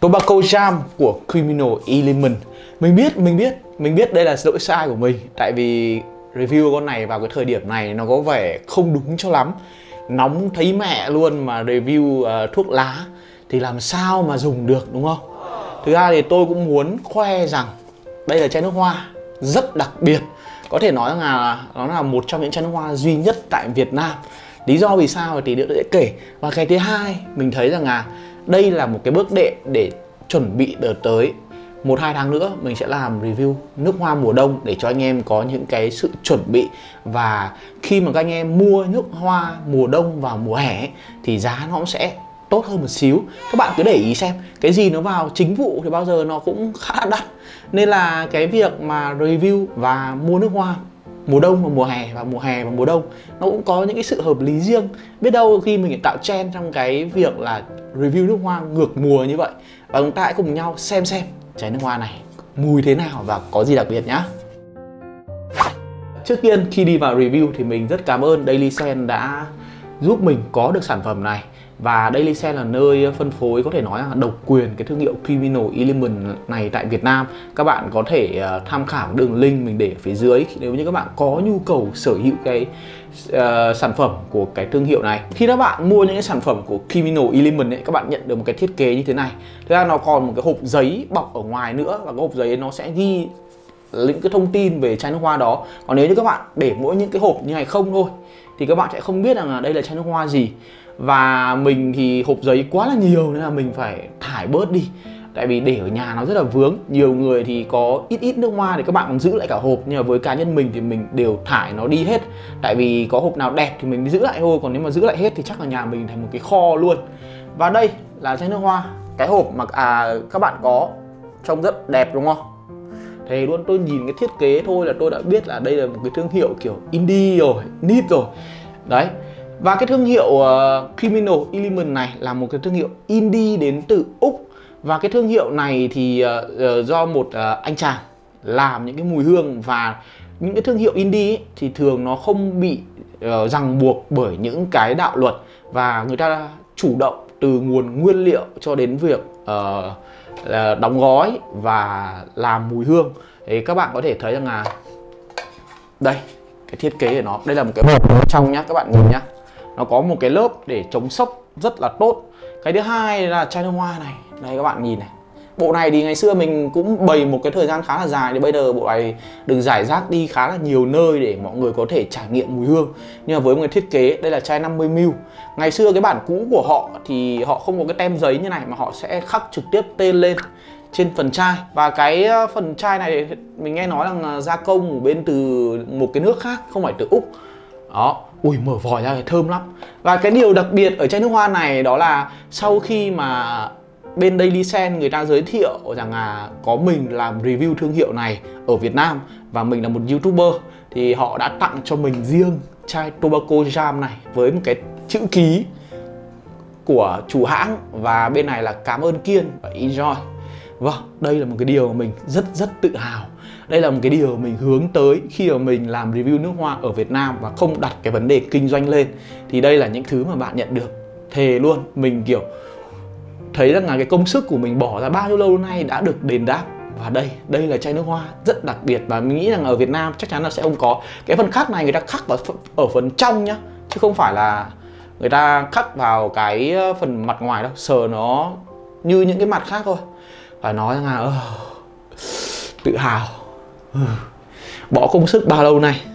Tobacco Jam của Criminal Element. Mình biết đây là lỗi sai của mình. Tại vì review con này vào cái thời điểm này nó có vẻ không đúng cho lắm. Nóng thấy mẹ luôn mà review thuốc lá thì làm sao mà dùng được, đúng không? Thực ra thì tôi cũng muốn khoe rằng đây là chai nước hoa rất đặc biệt. Có thể nói là nó là một trong những chai nước hoa duy nhất tại Việt Nam. Lý do vì sao thì nữa sẽ kể. Và cái thứ hai, mình thấy rằng là đây là một cái bước đệm để chuẩn bị đợt tới 1-2 tháng nữa mình sẽ làm review nước hoa mùa đông để cho anh em có những cái sự chuẩn bị. Và khi mà các anh em mua nước hoa mùa đông vào mùa hè thì giá nó cũng sẽ tốt hơn một xíu. Các bạn cứ để ý xem, cái gì nó vào chính vụ thì bao giờ nó cũng khá đắt. Nên là cái việc mà review và mua nước hoa mùa đông và mùa hè và mùa đông nó cũng có những cái sự hợp lý riêng. Biết đâu khi mình tạo trend trong cái việc là review nước hoa ngược mùa như vậy. Và chúng ta hãy cùng nhau xem chai nước hoa này mùi thế nào và có gì đặc biệt nhá. Trước tiên khi đi vào review thì mình rất cảm ơn Daily Sen đã giúp mình có được sản phẩm này. Và Daily Sen là nơi phân phối có thể nói là độc quyền cái thương hiệu Criminal Element này tại Việt Nam. Các bạn có thể tham khảo đường link mình để ở phía dưới nếu như các bạn có nhu cầu sở hữu cái sản phẩm của cái thương hiệu này. Khi các bạn mua những cái sản phẩm của Criminal Element ấy, các bạn nhận được một cái thiết kế như thế này. Thực ra nó còn một cái hộp giấy bọc ở ngoài nữa, và cái hộp giấy nó sẽ ghi những cái thông tin về chai nước hoa đó. Còn nếu như các bạn để mỗi những cái hộp như này không thôi thì các bạn sẽ không biết rằng là đây là chai nước hoa gì. Và mình thì hộp giấy quá là nhiều nên là mình phải thải bớt đi. Tại vì để ở nhà nó rất là vướng. Nhiều người thì có ít nước hoa thì các bạn còn giữ lại cả hộp. Nhưng mà với cá nhân mình thì mình đều thải nó đi hết. Tại vì có hộp nào đẹp thì mình giữ lại thôi. Còn nếu mà giữ lại hết thì chắc là nhà mình thành một cái kho luôn. Và đây là chai nước hoa. Cái hộp mà các bạn có trông rất đẹp đúng không? Thế luôn, tôi nhìn cái thiết kế thôi là tôi đã biết là đây là một cái thương hiệu kiểu indie rồi, nít rồi. Đấy. Và cái thương hiệu Criminal Element này là một cái thương hiệu indie đến từ Úc. Và cái thương hiệu này thì do một anh chàng làm những cái mùi hương. Và những cái thương hiệu indie ấy, thì thường nó không bị ràng buộc bởi những cái đạo luật. Và người ta chủ động từ nguồn nguyên liệu cho đến việc đóng gói và làm mùi hương. Thì các bạn có thể thấy rằng là đây, cái thiết kế của nó. Đây là một cái hộp trong nhá, các bạn nhìn nhá. Nó có một cái lớp để chống sốc rất là tốt. Cái thứ hai là chai nước hoa này. Đây các bạn nhìn này. Bộ này thì ngày xưa mình cũng bày một cái thời gian khá là dài. Thì bây giờ bộ này được rải rác đi khá là nhiều nơi để mọi người có thể trải nghiệm mùi hương. Nhưng mà với một cái thiết kế, đây là chai 50ml. Ngày xưa cái bản cũ của họ thì họ không có cái tem giấy như này, mà họ sẽ khắc trực tiếp tên lên trên phần chai. Và cái phần chai này mình nghe nói là gia công ở bên từ một cái nước khác, không phải từ Úc. Đó, ui mở vòi ra thì thơm lắm. Và cái điều đặc biệt ở chai nước hoa này đó là sau khi mà bên Daily Sen người ta giới thiệu rằng là có mình làm review thương hiệu này ở Việt Nam và mình là một YouTuber, thì họ đã tặng cho mình riêng chai Tobacco Jam này với một cái chữ ký của chủ hãng. Và bên này là cảm ơn Kiên và Enjoy. Vâng, đây là một cái điều mà mình rất tự hào. Đây là một cái điều mình hướng tới khi mà mình làm review nước hoa ở Việt Nam và không đặt cái vấn đề kinh doanh lên. Thì đây là những thứ mà bạn nhận được. Thề luôn, mình kiểu thấy rằng là cái công sức của mình bỏ ra bao nhiêu lâu nay đã được đền đáp. Và đây là chai nước hoa rất đặc biệt. Và mình nghĩ rằng ở Việt Nam chắc chắn là sẽ không có. Cái phần khắc này người ta khắc vào ở phần trong nhá, chứ không phải là người ta khắc vào cái phần mặt ngoài đâu. Sờ nó như những cái mặt khác thôi. Phải nói rằng là tự hào. Bỏ công sức bao lâu nay.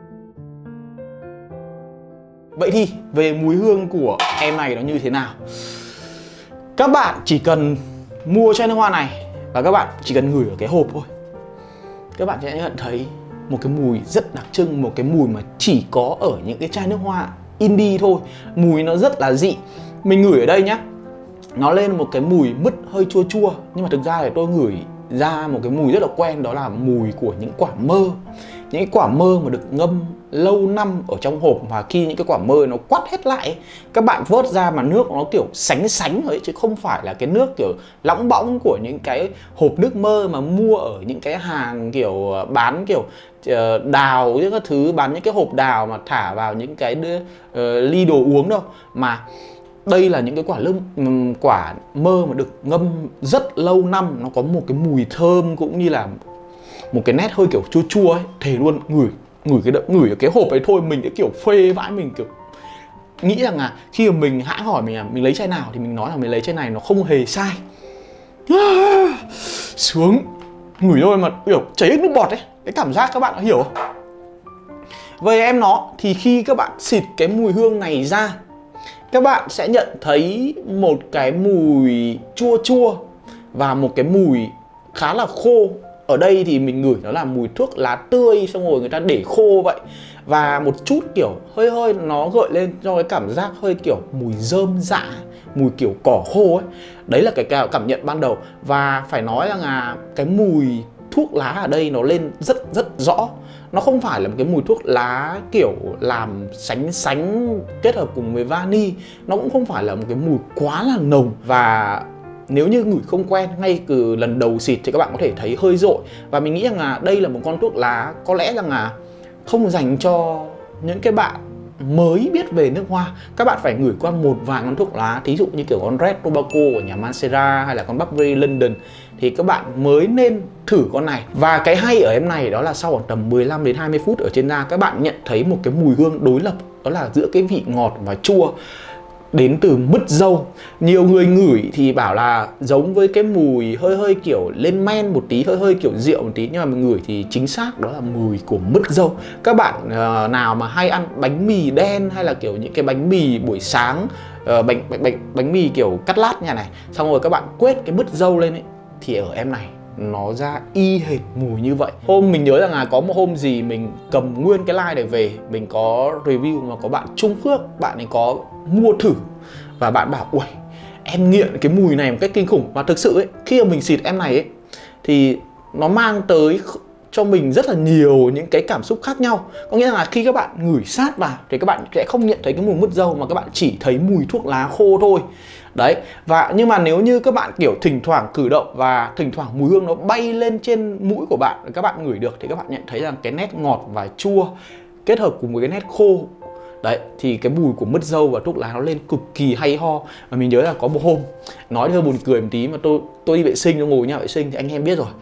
Vậy thì về mùi hương của em này nó như thế nào? Các bạn chỉ cần mua chai nước hoa này và các bạn chỉ cần ngửi ở cái hộp thôi, các bạn sẽ nhận thấy một cái mùi rất đặc trưng. Một cái mùi mà chỉ có ở những cái chai nước hoa indie thôi. Mùi nó rất là dị. Mình ngửi ở đây nhá, nó lên một cái mùi mứt hơi chua chua. Nhưng mà thực ra thì tôi ngửi ra một cái mùi rất là quen. Đó là mùi của những quả mơ. Những cái quả mơ mà được ngâm lâu năm ở trong hộp. Và khi những cái quả mơ nó quắt hết lại, các bạn vớt ra mà nước nó kiểu sánh rồi ấy, chứ không phải là cái nước kiểu lóng bõng của những cái hộp nước mơ mà mua ở những cái hàng kiểu bán kiểu đào những cái thứ, bán những cái hộp đào mà thả vào những cái ly đồ uống đâu. Mà đây là những cái quả mơ mà được ngâm rất lâu năm, nó có một cái mùi thơm cũng như là một cái nét hơi kiểu chua chua ấy. Thề luôn, ngửi ở cái hộp ấy thôi mình đã kiểu phê vãi, mình kiểu nghĩ rằng là khi mà mình hãng hỏi mình là mình lấy chai nào thì mình nói là mình lấy chai này, nó không hề sai. Sướng, ngửi thôi mà kiểu chảy hết nước bọt ấy, cái cảm giác các bạn có hiểu không? Với em nó thì khi các bạn xịt cái mùi hương này ra, các bạn sẽ nhận thấy một cái mùi chua chua và một cái mùi khá là khô. Ở đây thì mình ngửi nó là mùi thuốc lá tươi xong rồi người ta để khô vậy. Và một chút kiểu hơi nó gợi lên cho cái cảm giác hơi kiểu mùi rơm rạ, mùi kiểu cỏ khô ấy. Đấy là cái cảm nhận ban đầu. Và phải nói rằng là cái mùi thuốc lá ở đây nó lên rất rõ. Nó không phải là một cái mùi thuốc lá kiểu làm sánh kết hợp cùng với vani. Nó cũng không phải là một cái mùi quá là nồng. Và nếu như ngửi không quen ngay từ lần đầu xịt thì các bạn có thể thấy hơi dội. Và mình nghĩ rằng là đây là một con thuốc lá có lẽ rằng là không dành cho những cái bạn mới biết về nước hoa. Các bạn phải ngửi qua một vài con thuốc lá, thí dụ như kiểu con Red Tobacco của nhà Mancera hay là con Burberry London, thì các bạn mới nên thử con này. Và cái hay ở em này đó là sau khoảng tầm 15 đến 20 phút ở trên da, các bạn nhận thấy một cái mùi hương đối lập, đó là giữa cái vị ngọt và chua đến từ mứt dâu. Nhiều người ngửi thì bảo là giống với cái mùi hơi kiểu lên men một tí, hơi kiểu rượu một tí, nhưng mà mình ngửi thì chính xác đó là mùi của mứt dâu. Các bạn nào mà hay ăn bánh mì đen hay là kiểu những cái bánh mì buổi sáng, bánh mì kiểu cắt lát nhà này, xong rồi các bạn quết cái mứt dâu lên ấy, thì ở em này nó ra y hệt mùi như vậy. Hôm mình nhớ rằng là có một hôm gì mình cầm nguyên cái line này về, mình có review mà có bạn Trung Phước, bạn ấy có mua thử và bạn bảo ui em nghiện cái mùi này một cách kinh khủng. Và thực sự ấy, khi mà mình xịt em này ấy thì nó mang tới cho mình rất là nhiều những cái cảm xúc khác nhau. Có nghĩa là khi các bạn ngửi sát vào thì các bạn sẽ không nhận thấy cái mùi mứt dâu mà các bạn chỉ thấy mùi thuốc lá khô thôi. Đấy, và nhưng mà nếu như các bạn kiểu thỉnh thoảng cử động và thỉnh thoảng mùi hương nó bay lên trên mũi của bạn, các bạn ngửi được thì các bạn nhận thấy rằng cái nét ngọt và chua kết hợp cùng với cái nét khô. Đấy, thì cái mùi của mứt dâu và thuốc lá nó lên cực kỳ hay ho. Và mình nhớ là có một hôm, nói hơi buồn cười một tí, mà tôi đi vệ sinh, tôi ngồi ở nhà vệ sinh thì anh em biết rồi.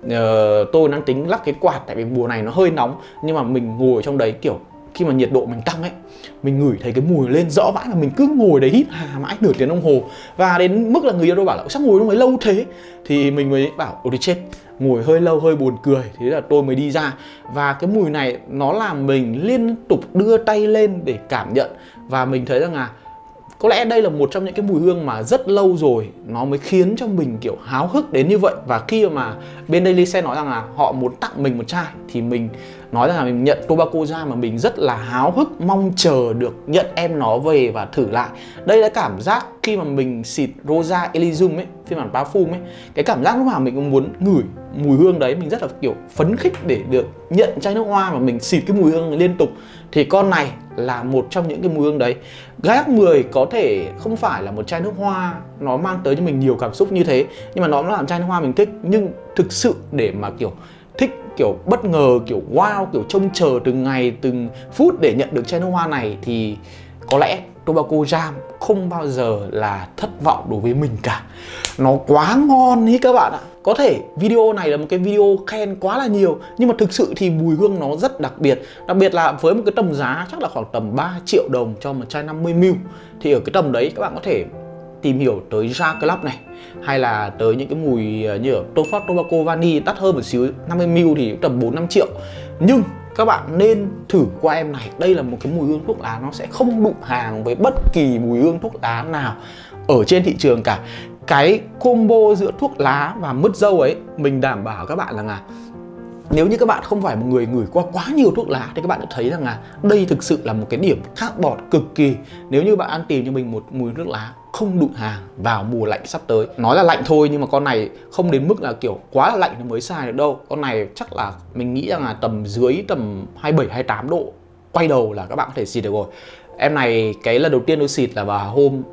Tôi đang tính lắp cái quạt tại vì mùa này nó hơi nóng, nhưng mà mình ngồi ở trong đấy kiểu khi mà nhiệt độ mình tăng ấy, mình ngửi thấy cái mùi lên rõ vãi, mà mình cứ ngồi đấy hít hà mãi nửa tiếng đồng hồ. Và đến mức là người yêu tôi bảo là sao ngồi trong đấy lâu thế, thì mình mới bảo ôi chết, ngồi hơi lâu hơi buồn cười. Thế là tôi mới đi ra. Và cái mùi này nó làm mình liên tục đưa tay lên để cảm nhận. Và mình thấy rằng là có lẽ đây là một trong những cái mùi hương mà rất lâu rồi nó mới khiến cho mình kiểu háo hức đến như vậy. Và khi mà bên Daily Scent nói rằng là họ muốn tặng mình một chai thì mình nói rằng là mình nhận Tobacco ra mà mình rất là háo hức, mong chờ được nhận em nó về và thử lại. Đây là cảm giác khi mà mình xịt Rosa Elysium ấy, phiên bản parfum ấy, cái cảm giác lúc nào mình cũng muốn ngửi mùi hương đấy, mình rất là kiểu phấn khích để được nhận chai nước hoa mà mình xịt cái mùi hương liên tục. Thì con này là một trong những cái mùi hương đấy. Gác 10 có thể không phải là một chai nước hoa nó mang tới cho mình nhiều cảm xúc như thế, nhưng mà nó làm chai nước hoa mình thích. Nhưng thực sự để mà kiểu thích, kiểu bất ngờ, kiểu wow, kiểu trông chờ từng ngày từng phút để nhận được chai nước hoa này thì có lẽ Tobacco Jam không bao giờ là thất vọng đối với mình cả. Nó quá ngon ý các bạn ạ. Có thể video này là một cái video khen quá là nhiều, nhưng mà thực sự thì mùi hương nó rất đặc biệt. Đặc biệt là với một cái tầm giá chắc là khoảng tầm 3 triệu đồng cho một chai 50ml. Thì ở cái tầm đấy các bạn có thể tìm hiểu tới Ja Club này, hay là tới những cái mùi như ở Tobacco Vani đắt hơn một xíu, 50ml thì tầm 4-5 triệu. Nhưng các bạn nên thử qua em này. Đây là một cái mùi hương thuốc lá nó sẽ không đụng hàng với bất kỳ mùi hương thuốc lá nào ở trên thị trường cả. Cái combo giữa thuốc lá và mứt dâu ấy, mình đảm bảo các bạn là nếu như các bạn không phải một người ngửi qua quá nhiều thuốc lá thì các bạn đã thấy rằng là đây thực sự là một cái điểm khác bọt cực kỳ. Nếu như bạn ăn tìm cho mình một mùi thuốc lá không đụng hàng vào mùa lạnh sắp tới. Nói là lạnh thôi nhưng mà con này không đến mức là kiểu quá là lạnh thì mới xài được đâu. Con này chắc là mình nghĩ rằng là tầm dưới tầm 27-28 độ quay đầu là các bạn có thể xịt được rồi. Em này cái lần đầu tiên tôi xịt là vào hôm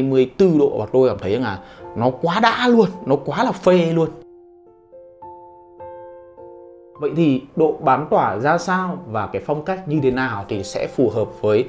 24 độ và tôi cảm thấy rằng là nó quá đã luôn, nó quá là phê luôn. Vậy thì độ bám tỏa ra sao và cái phong cách như thế nào thì sẽ phù hợp với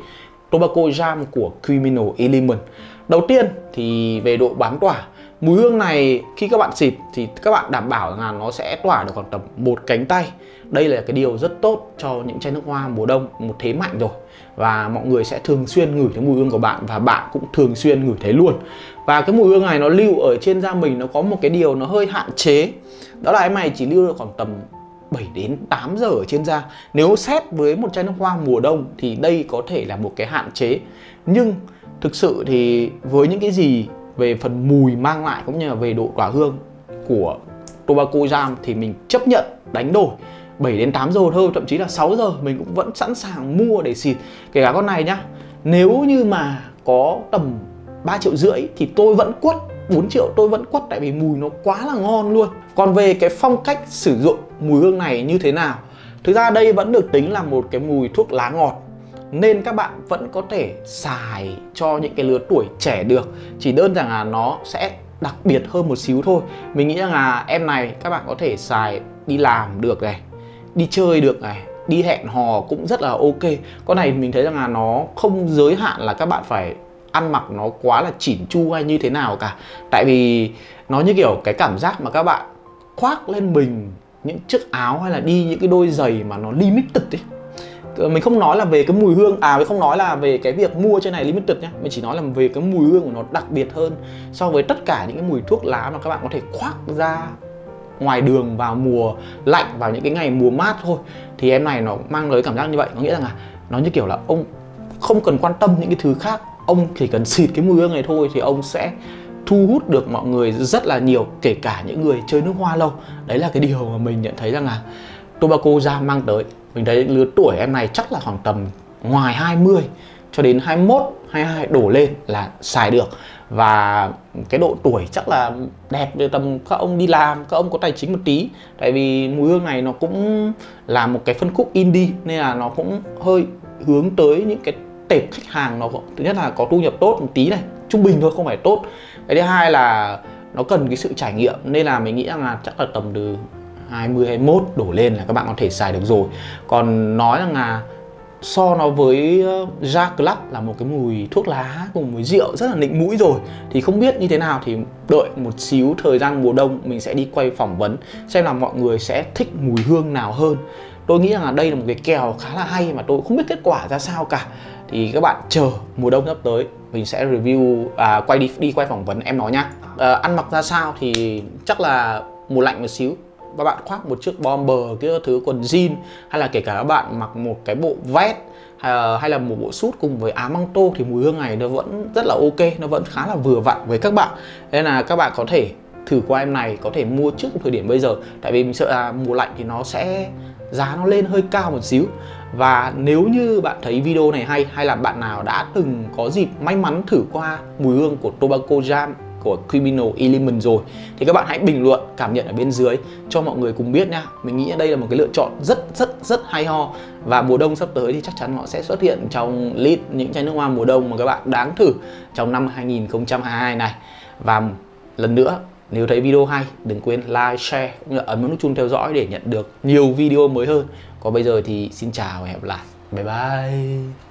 Tobacco Jam của Criminal Element. Đầu tiên thì về độ bám tỏa, mùi hương này khi các bạn xịt thì các bạn đảm bảo là nó sẽ tỏa được khoảng tầm một cánh tay. Đây là cái điều rất tốt cho những chai nước hoa mùa đông, một thế mạnh rồi. Và mọi người sẽ thường xuyên ngửi thấy mùi hương của bạn và bạn cũng thường xuyên ngửi thấy luôn. Và cái mùi hương này nó lưu ở trên da mình, nó có một cái điều nó hơi hạn chế. Đó là em này chỉ lưu được khoảng tầm 7 đến 8 giờ ở trên da. Nếu xét với một chai nước hoa mùa đông thì đây có thể là một cái hạn chế. Nhưng thực sự thì với những cái gì về phần mùi mang lại cũng như là về độ tỏa hương của Tobacco Jam thì mình chấp nhận đánh đổi 7 đến 8 giờ thôi, thậm chí là 6 giờ mình cũng vẫn sẵn sàng mua để xịt. Kể cả con này nhá, nếu như mà có tầm 3,5 triệu thì tôi vẫn quất, 4 triệu tôi vẫn quất, tại vì mùi nó quá là ngon luôn. Còn về cái phong cách sử dụng mùi hương này như thế nào, thực ra đây vẫn được tính là một cái mùi thuốc lá ngọt, nên các bạn vẫn có thể xài cho những cái lứa tuổi trẻ được. Chỉ đơn giản là nó sẽ đặc biệt hơn một xíu thôi. Mình nghĩ rằng là em này các bạn có thể xài đi làm được này, đi chơi được này, đi hẹn hò cũng rất là ok. Con này mình thấy rằng là nó không giới hạn là các bạn phải ăn mặc nó quá là chỉn chu hay như thế nào cả. Tại vì nó như kiểu cái cảm giác mà các bạn khoác lên mình những chiếc áo hay là đi những cái đôi giày mà nó limited ấy. Mình không nói là về cái mùi hương, mình không nói là về cái việc mua trên này limited nhá. Mình chỉ nói là về cái mùi hương của nó đặc biệt hơn so với tất cả những cái mùi thuốc lá mà các bạn có thể khoác ra ngoài đường vào mùa lạnh, vào những cái ngày mùa mát thôi. Thì em này nó mang tới cảm giác như vậy. Có nghĩa rằng là nó như kiểu là ông không cần quan tâm những cái thứ khác, ông chỉ cần xịt cái mùi hương này thôi thì ông sẽ thu hút được mọi người rất là nhiều, kể cả những người chơi nước hoa lâu. Đấy là cái điều mà mình nhận thấy rằng là Tobacco Jam mang tới. Mình thấy lứa tuổi em này chắc là khoảng tầm ngoài 20 cho đến 21, 22 đổ lên là xài được. Và cái độ tuổi chắc là đẹp, tầm các ông đi làm, các ông có tài chính một tí. Tại vì mùi hương này nó cũng là một cái phân khúc indie, nên là nó cũng hơi hướng tới những cái tệp khách hàng nó thứ nhất là có thu nhập tốt một tí này, trung bình thôi không phải tốt. Cái thứ hai là nó cần cái sự trải nghiệm, nên là mình nghĩ rằng là chắc là tầm từ 20, 21 đổ lên là các bạn có thể xài được rồi. Còn nói rằng là so nó với Ja Club là một cái mùi thuốc lá cùng với rượu rất là nịnh mũi rồi, thì không biết như thế nào thì đợi một xíu thời gian mùa đông mình sẽ đi quay phỏng vấn xem là mọi người sẽ thích mùi hương nào hơn. Tôi nghĩ rằng là đây là một cái kèo khá là hay mà tôi không biết kết quả ra sao cả. Thì các bạn chờ mùa đông sắp tới mình sẽ review, đi quay phỏng vấn em nó nhá. Ăn mặc ra sao thì chắc là mùa lạnh một xíu các bạn khoác một chiếc bomber, cái thứ quần jean, hay là kể cả các bạn mặc một cái bộ vest hay là một bộ sút cùng với áo măng tô thì mùi hương này nó vẫn rất là ok, nó vẫn khá là vừa vặn với các bạn. Nên là các bạn có thể thử qua em này, có thể mua trước thời điểm bây giờ, tại vì mình sợ là mùa lạnh thì nó sẽ giá nó lên hơi cao một xíu. Và nếu như bạn thấy video này hay là bạn nào đã từng có dịp may mắn thử qua mùi hương của Tobacco Jam của Criminal Element rồi thì các bạn hãy bình luận cảm nhận ở bên dưới cho mọi người cùng biết nha. Mình nghĩ đây là một cái lựa chọn rất hay ho, và mùa đông sắp tới thì chắc chắn họ sẽ xuất hiện trong list những chai nước hoa mùa đông mà các bạn đáng thử trong năm 2022 này. Và lần nữa, nếu thấy video hay đừng quên like, share cũng như ấn vào nút chuông theo dõi để nhận được nhiều video mới hơn. Còn bây giờ thì xin chào và hẹn gặp lại. Bye bye.